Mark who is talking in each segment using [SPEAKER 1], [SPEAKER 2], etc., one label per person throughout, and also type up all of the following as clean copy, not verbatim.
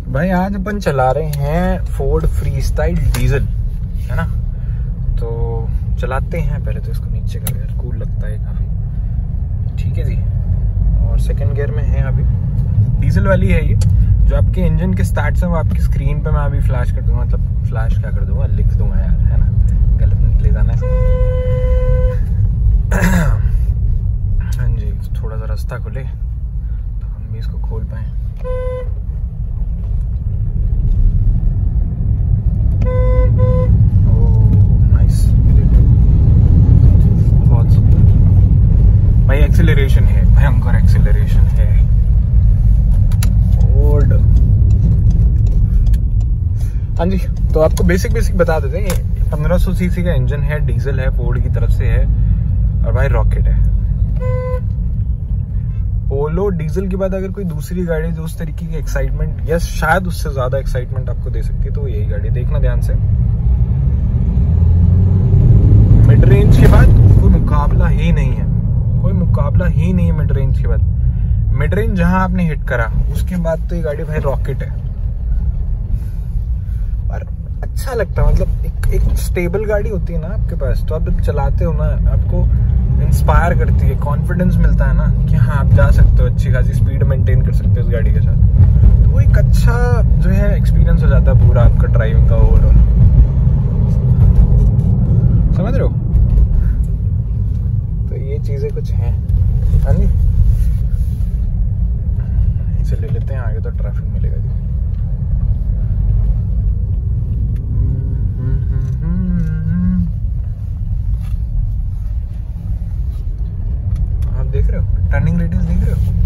[SPEAKER 1] भाई आज अपन चला रहे हैं फोर्ड फ्रीस्टाइल डीजल, है ना। तो चलाते हैं, पहले तो इसको नीचे कर यार, कूल लगता है काफ़ी। ठीक है जी, और सेकंड गियर में है अभी। डीजल वाली है ये, जो आपके इंजन के स्टार्ट्स हैं वो आपकी स्क्रीन पे मैं अभी फ्लैश कर दूंगा, मतलब फ्लैश क्या कर दूंगा, लिख दूंगा यार, है ना, गलत मत ले जाना है। हाँ जी, थोड़ा सा रास्ता खुले तो हम भी इसको खोल पाए। भाई एक्सेलरेशन है, भयंकर एक्सेलरेशन है। ओल्ड। हाँ जी, तो आपको बेसिक बता देते हैं, 1500 सीसी का इंजन है, डीजल है, फोर्ड की तरफ से है, और भाई रॉकेट है। पोलो डीजल के बाद अगर कोई दूसरी गाड़ी जो उस तरीके की एक्साइटमेंट या शायद उससे ज्यादा एक्साइटमेंट आपको दे सकती है तो यही गाड़ी, देखना ध्यान से। मिड रेंज के बाद कोई मुकाबला ही नहीं है, कोई मुकाबला ही नहीं है मिड रेंज के बाद। मिड रेंज जहां आपने हिट करा उसके बाद तो ये गाड़ी भाई रॉकेट है। और अच्छा लगता है, मतलब एक स्टेबल गाड़ी होती है ना आपके पास, तो आप जब चलाते हो ना आपको इंस्पायर करती है, कॉन्फिडेंस मिलता है ना कि हाँ आप जा सकते हो, अच्छी खासी स्पीड मेंटेन कर सकते हो उस गाड़ी के साथ। तो वो एक अच्छा जो है एक्सपीरियंस हो जाता है पूरा आपका ड्राइविंग का ओवरऑल, समझ रहे हो। तो ये चीजें कुछ हैं। हाँ जी, इसे ले लेते हैं, आगे तो ट्रैफिक मिलेगा जी। आप देख रहे हो टर्निंग रेडियस, देख रहे हो,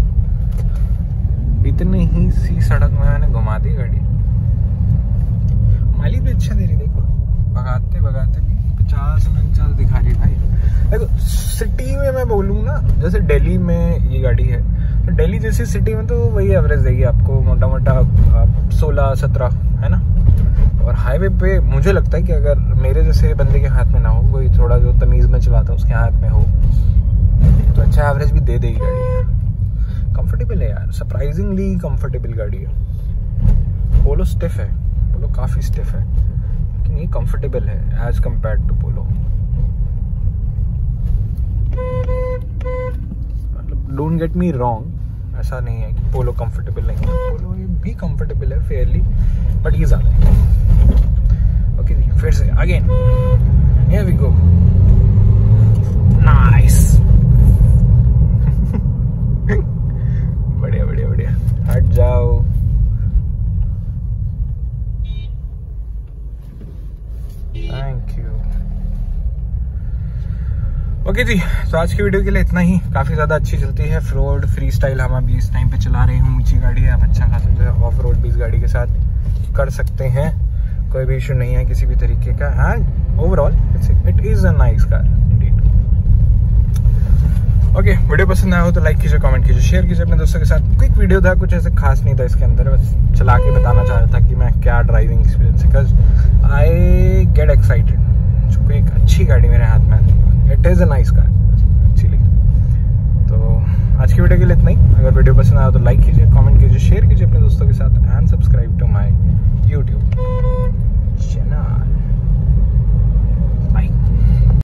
[SPEAKER 1] इतनी ही सी सड़क में मैंने घुमा दी गाड़ी। माइलेज भी अच्छा दे रही, देखो भगाते भगाते भी 50-49 दिखा रही है भाई। देखो सिटी में मैं बोलूँ ना, जैसे दिल्ली में ये गाड़ी है, तो दिल्ली जैसी सिटी में तो वही एवरेज देगी आपको, मोटा मोटा 16-17, है ना। और हाईवे पे मुझे लगता है कि अगर मेरे जैसे बंदे के हाथ में ना हो, कोई थोड़ा जो तमीज में चलाता है उसके हाथ में हो, तो अच्छा एवरेज भी दे देगी गाड़ी। कंफर्टेबल है यार, सरप्राइजिंगली कंफर्टेबल गाड़ी है। पोलो स्टिफ है, पोलो काफी स्टिफ है, लेकिन ये कंफर्टेबल है एज कंपेयर टू पोलो। मतलब डोंट गेट मी रॉन्ग, ऐसा नहीं है कि पोलो कंफर्टेबल नहीं है, पोलो भी कंफर्टेबल है फेयरली, बट ये ज्यादा है। ओके जी, फिर से again, here we go, nice. बढ़िया बढ़िया बढ़िया, हट जाओ। Thank you. ओके जी, तो आज की वीडियो के लिए इतना ही। काफी ज्यादा अच्छी चलती है फोर्ड फ्रीस्टाइल, हम अभी इस टाइम पे चला रहे हैं। ऊंची गाड़ी है, आप अच्छा खासा जो है ऑफ रोड भी इस गाड़ी के साथ कर सकते हैं, कोई भी इशू नहीं है किसी भी तरीके का। And overall it is a nice car indeed. Okay, video पसंद आया हो तो लाइक कीजिए, कमेंट कीजिए, शेयर कीजिए अपने दोस्तों के साथ। क्विक वीडियो था, कुछ ऐसे खास नहीं था इसके अंदर, बस चला के बताना चाह रहा था कि मैं क्या ड्राइविंग एक्सपीरियंस है, बिकॉज आई गेट एक्साइटेड। जो कोई एक अच्छी गाड़ी मेरे हाथ में आती है, it is a nice car actually. तो आज की वीडियो के लिए इतना ही। अगर वीडियो पसंद आया तो लाइक कीजिए, कमेंट कीजिए, शेयर कीजिए अपने दोस्तों के साथ, and subscribe to my YouTube.